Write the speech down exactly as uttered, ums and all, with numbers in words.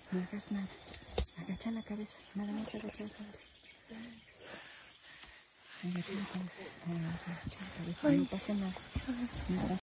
No hagas nada. Agacha la cabeza. Nada más agacha la cabeza. Agacha la cabeza. Agacha la cabeza. No pasa nada. Nada.